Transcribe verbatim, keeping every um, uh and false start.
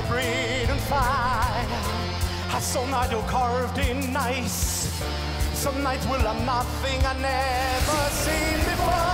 breathing fire. Some night you carved in ice. Some nights will have nothing I never seen before.